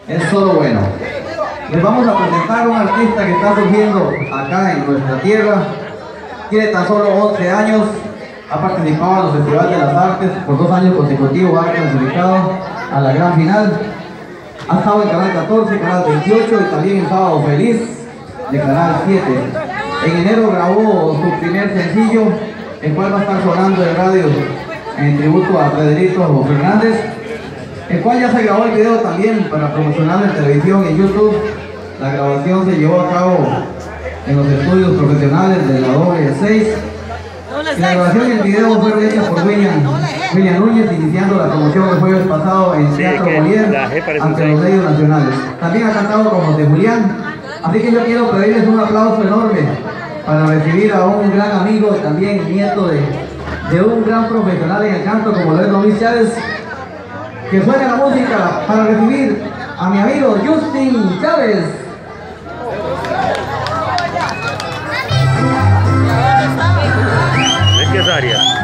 es solo bueno. Les vamos a presentar a un artista que está surgiendo acá en nuestra tierra. Tiene tan solo 11 años, ha participado en los festivales de las artes, por 2 años consecutivos ha clasificado a la gran final. Ha estado en Canal 14, Canal 28 y también en Sábado Feliz de Canal 7. En enero grabó su primer sencillo, el cual va a estar sonando en radio en tributo a Federico Fernández, el cual ya se grabó el video también para promocionarlo en televisión y en YouTube. La grabación se llevó a cabo en los estudios profesionales de la W6. La grabación y el video fueron hechas por William Núñez, iniciando la promoción el jueves pasado en Teatro Molière ante los medios nacionales. También ha cantado con José Julián, así que yo quiero pedirles un aplauso enorme para recibir a un gran amigo y también nieto de un gran profesional en el canto como lo es Luis Chávez. Que suene la música para recibir a mi amigo Justin Chávez. ¿De qué área?